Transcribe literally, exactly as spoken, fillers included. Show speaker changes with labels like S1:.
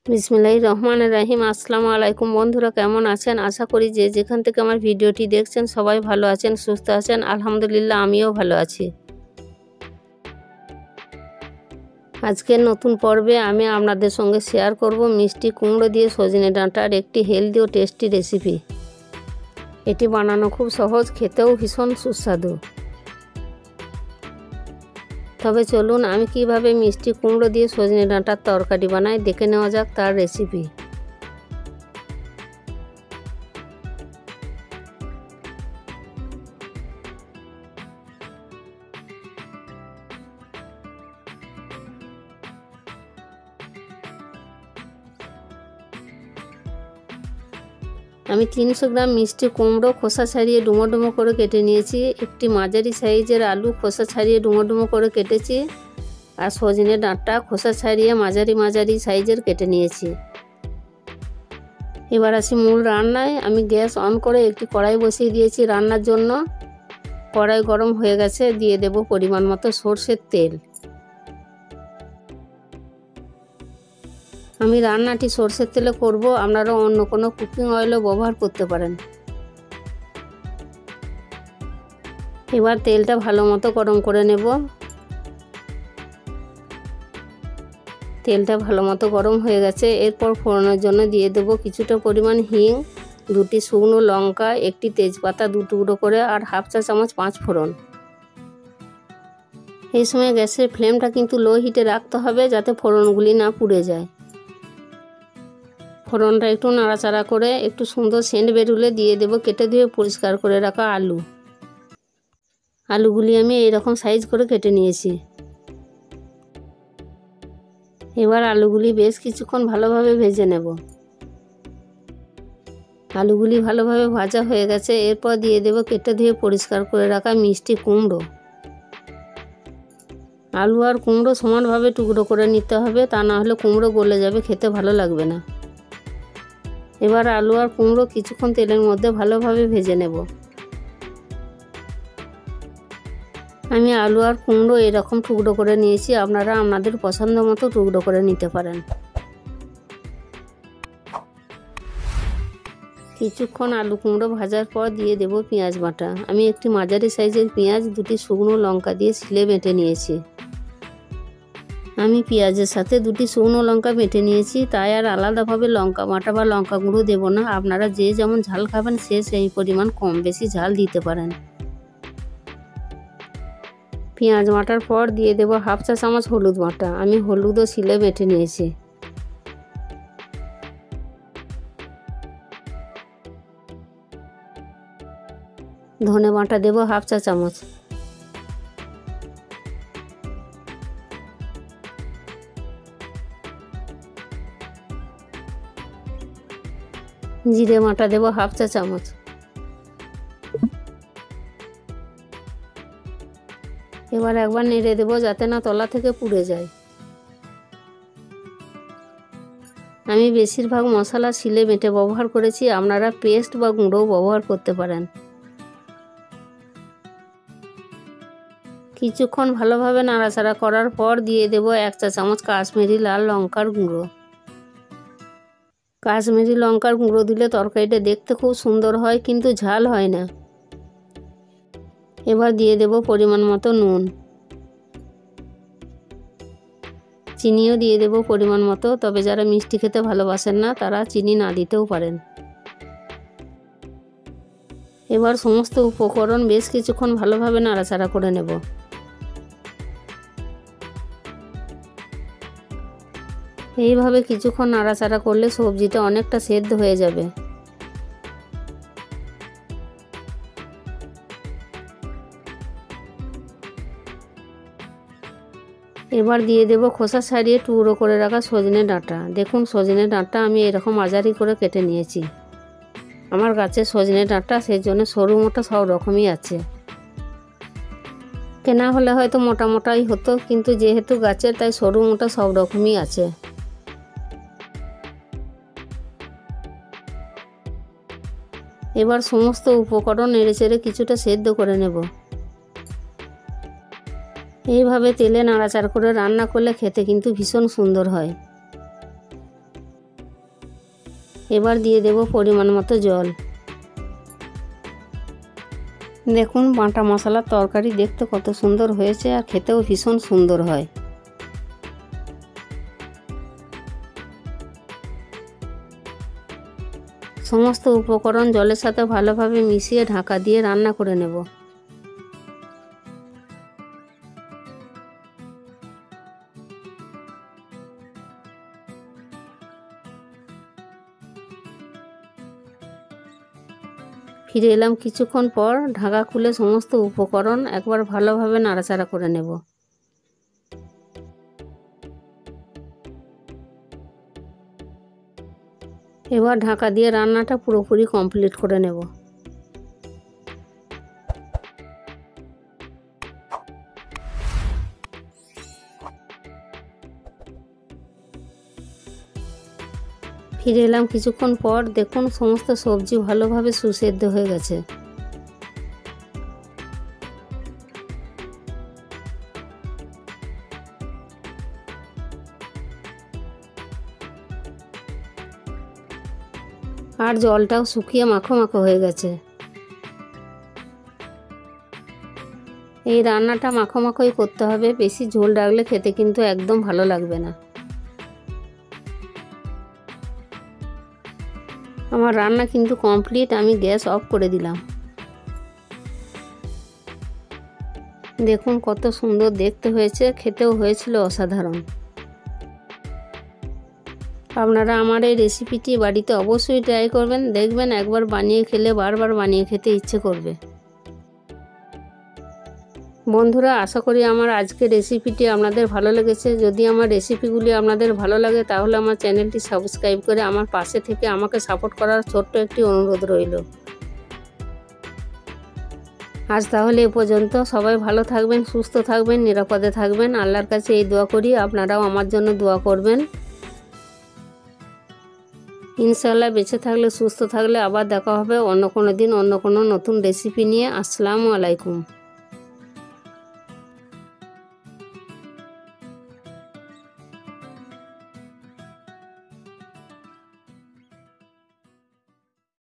S1: বিসমিল্লাহির রহমানির রহিম। আসসালামু আলাইকুম বন্ধুরা, কেমন আছেন? আশা করি যে যেখান থেকে আমার ভিডিওটি দেখছেন সবাই ভালো আছেন, সুস্থ আছেন। আলহামদুলিল্লাহ, আমিও ভালো আছি। আজকের নতুন পর্বে আমি আপনাদের সঙ্গে শেয়ার করব মিষ্টি কুমড়ো দিয়ে সজনে ডাঁটার একটি হেলদি ও টেস্টি রেসিপি। এটি বানানো খুব সহজ, খেতেও ভীষণ সুস্বাদু। তবে চলুন আমি কিভাবে মিষ্টি কুমড়ো দিয়ে সজনে ডাঁটার তরকারি বানাই দেখে নেওয়া যাক তার রেসিপি। আমি তিনশো গ্রাম মিষ্টি কুমড়ো খোসা ছাড়িয়ে ডুমো ডুমো করে কেটে নিয়েছি। একটি মাঝারি সাইজের আলু খোসা ছাড়িয়ে ডুমো ডুমো করে কেটেছি। আর সজনে ডাঁটা খোসা ছাড়িয়ে মাঝারি মাঝারি সাইজের কেটে নিয়েছি। এবার আসি মূল রান্নায়। আমি গ্যাস অন করে একটি কড়াই বসিয়ে দিয়েছি রান্নার জন্য। কড়াই গরম হয়ে গেছে, দিয়ে দেব পরিমাণ মতো সরষের তেল। আমি রান্নাটি সরষের তেলে করব, আপনারা অন্য কোনো কুকিং অয়েলও ব্যবহার করতে পারেন। এবার তেলটা ভালো মতো গরম করে নেব। তেলটা ভালো মতো গরম হয়ে গেছে। এরপর ফোড়নের জন্য দিয়ে দেব কিছুটা পরিমাণ হিং, দুটি শুকনো লঙ্কা, একটি তেজপাতা দু টুকরো করে, আর হাফ চা চামচ পাঁচ ফোড়ন। এই সময় গ্যাসের ফ্লেমটা কিন্তু লো হিটে রাখতে হবে, যাতে ফোড়নগুলি না পুড়ে যায়। ফোড়নটা একটু নাড়াচাড়া করে একটু সুন্দর সেন্ট বেরুলে দিয়ে দেব কেটে ধুয়ে পরিষ্কার করে রাখা আলু। আলুগুলি আমি এইরকম সাইজ করে কেটে নিয়েছি। এবার আলুগুলি বেশ কিছুক্ষণ ভালোভাবে ভেজে নেব। আলুগুলি ভালোভাবে ভাজা হয়ে গেছে। এরপর দিয়ে দেব কেটে ধুয়ে পরিষ্কার করে রাখা মিষ্টি কুমড়ো। আলু আর কুমড়ো সমানভাবে টুকরো করে নিতে হবে, তা না হলে কুমড়ো গলে যাবে, খেতে ভালো লাগবে না। এবার আলু আর কুমড়ো কিছুক্ষণ তেলের মধ্যে ভালোভাবে ভেজে নেব। আমি আলু আর কুমড়ো এরকম টুকরো করে নিয়েছি, আপনারা আপনাদের পছন্দ মতো টুকরো করে নিতে পারেন। কিছুক্ষণ আলু কুমড়ো ভাজার পর দিয়ে দেব পেঁয়াজ বাটা। আমি একটি মাঝারি সাইজের পেঁয়াজ দুটি শুকনো লঙ্কা দিয়ে ছিলে বেটে নিয়েছি। আমি পেঁয়াজের সাথে দুটি শুকনো লঙ্কা বেটে নিয়েছি, তাই আর আলাদাভাবে লঙ্কা বাটা বা লঙ্কা গুঁড়ো দেবো না। আপনারা যে যেমন ঝাল খাবেন সে সেই পরিমাণ কম বেশি ঝাল দিতে পারেন। পেঁয়াজ বাটার পর দিয়ে দেব হাফ চা চামচ হলুদ বাটা। আমি হলুদও ছিলে বেটে নিয়েছি। ধনে বাটা দেব হাফ চা চামচ। জিরে বাটা দেব হাফ চা চামচ। এবার একবার নেড়ে দেব যাতে না তলা থেকে পুড়ে যায়। আমি বেশিরভাগ মশলা ছিলে বেটে ব্যবহার করেছি, আপনারা পেস্ট বা গুঁড়োও ব্যবহার করতে পারেন। কিছুক্ষণ ভালোভাবে নাড়াচাড়া করার পর দিয়ে দেব এক চা চামচ কাশ্মীরি লাল লঙ্কার গুঁড়ো। কাশ্মীরি লঙ্কার গুঁড়ো দিলে তরকারিটা দেখতে খুব সুন্দর হয়, কিন্তু ঝাল হয় না। এবার দিয়ে দেব পরিমাণ মতো নুন। চিনিও দিয়ে দেব পরিমাণ মতো, তবে যারা মিষ্টি খেতে ভালোবাসেন না তারা চিনি না দিতেও পারেন। এবার সমস্ত উপকরণ বেশ কিছুক্ষণ ভালোভাবে নাড়াচাড়া করে নেব। এইভাবে কিছুক্ষণ নাড়াচাড়া করলে সবজিটা অনেকটা সেদ্ধ হয়ে যাবে। এবার দিয়ে দেব খোসা ছাড়িয়ে টুকরো করে রাখা সজনে ডাঁটা। দেখুন সজনে ডাঁটা আমি এরকম মাঝারি করে কেটে নিয়েছি। আমার গাছে সজনে ডাঁটা, সেই জন্য সরু মোটা সব রকমই আছে। কেনা হলে হয়তো মোটা মোটাই হতো, কিন্তু যেহেতু গাছের তাই সরু মোটা সব রকমই আছে। এবার সমস্ত উপকরণ নেড়েচেড়ে কিছুটা সেদ্ধ করে নেব। এইভাবে তেলে নাড়াচাড়া করে রান্না করলে খেতে কিন্তু ভীষণ সুন্দর হয়। এবার দিয়ে দেব পরিমাণ মতো জল। দেখুন বাটা মশলার তরকারি দেখতে কত সুন্দর হয়েছে আর খেতেও ভীষণ সুন্দর হয়। সমস্ত উপকরণ জলের সাথে ভালোভাবে মিশিয়ে ঢাকা দিয়ে রান্না করে নেব। ফিরে এলাম কিছুক্ষণ পর। ঢাকা খুলে সমস্ত উপকরণ একবার ভালোভাবে নাড়াচাড়া করে নেব। এবার ঢাকা দিয়ে রান্নাটা পুরোপুরি কমপ্লিট করে নেব। ফিরে এলাম কিছুক্ষণ পর। দেখুন সমস্ত সবজি ভালোভাবে সুসেদ্ধ হয়ে গেছে। আর জলটাও শুকিয়ে মাখো মাখো হয়ে গেছে। এই রান্নাটা মাখো মাখোই করতে হবে, বেশি ঝোল রাখলে খেতে কিন্তু একদম ভালো লাগবে না। আমার রান্না কিন্তু কমপ্লিট, আমি গ্যাস অফ করে দিলাম। দেখুন কত সুন্দর দেখতে হয়েছে, খেতেও হয়েছিল অসাধারণ। আপনারা আমার এই রেসিপিটি বাড়িতে অবশ্যই ট্রাই করবেন, দেখবেন একবার বানিয়ে খেলে বারবার বানিয়ে খেতে ইচ্ছে করবে। বন্ধুরা, আশা করি আমার আজকের রেসিপিটি আপনাদের ভালো লেগেছে। যদি আমার রেসিপিগুলি আপনাদের ভালো লাগে তাহলে আমার চ্যানেলটি সাবস্ক্রাইব করে আমার পাশে থেকে আমাকে সাপোর্ট করার ছোট্ট একটি অনুরোধ রইল। আজ তাহলে এ পর্যন্ত। সবাই ভালো থাকবেন, সুস্থ থাকবেন, নিরাপদে থাকবেন। আল্লাহর কাছে এই দোয়া করি, আপনারাও আমার জন্য দোয়া করবেন। ইনশাআল্লাহ বেঁচে থাকলে, সুস্থ থাকলে আবার দেখা হবে অন্য কোনো দিন অন্য কোনো নতুন রেসিপি নিয়ে। আসসালামু আলাইকুম।